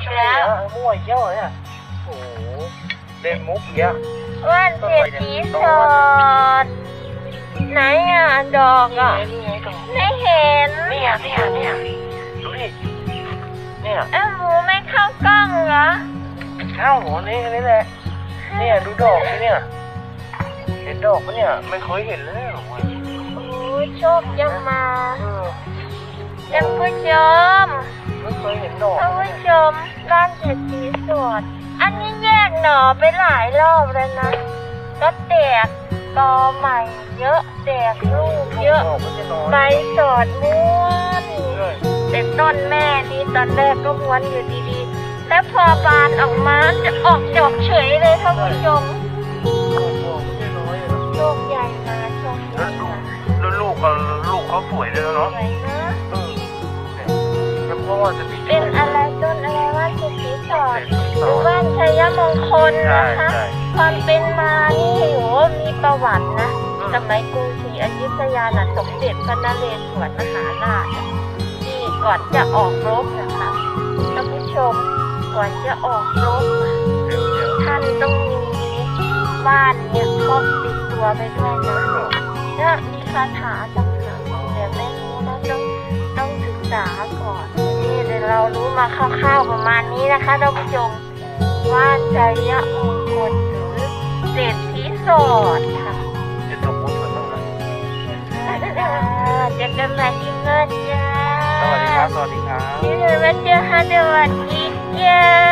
แล้วมั่วเยอะเนี่ยโอ้เล่นมุกเยอะว่านเศรษฐีสดไหนอ่ะดอกอ่ะไม่เห็นเนี่ยดูดิเนี่ยหมูไม่เข้ากล้องเหรอเข้าหัวนี่แหละเนี่ยดูดอกนี่เนี่ยเห็นดอกปะเนี่ยไม่เคยเห็นเลยโอ้ยโชคยังมาท่านผู้ชมไม่เคยเห็นดอกท่านผู้ชมบ้านเศรษฐีสดอันนี้แยกหน่อไปหลายรอบแล้วนะก็แตกกอใหม่เยอะแตกลูกเยอะใบสอดม้วนแต่ต้นแม่นี่ตอนแรกก็ม้วนอยู่ดีๆแล้วพอบานออกมาจะออกดอกเฉยเลยท่านผู้ชมโชคใหญ่มาโชคใหญ่มาลูกเขาสวยเลยเนาะสวยนะแล้วเพราะว่าจะมีเป็นอะไรต้นอะไรว่าเศรษฐีสดหรือบ้านชัยมงคลนะคะความเป็นมานี่โหมีประวัตินะสมัยกรุงศรีอยุธยาน่ะสมเด็จพระนเรศวรมหาราชที่ก่อนจะออกรบนะคะท่านผู้ชมก่อนจะออกรบท่านต้องมีบ้านเนี่ยพกติดตัวไปด้วยนะเนี่ยมีคาถาต่างหากแต่ไม่รู้นะต้องศึกษาก่อนนี่เดี๋ยวเรารู้มาคร่าวๆประมาณนี้นะคะท่านผู้ชมว่าชัยมงคลหรือเศรษฐีโสดค่ะจะตกมุดเหมือนกันนะเจอกันใหม่ที่เงินจ้าสวัสดีครับที่เธอมาเจอฮะสวัสดีจ้า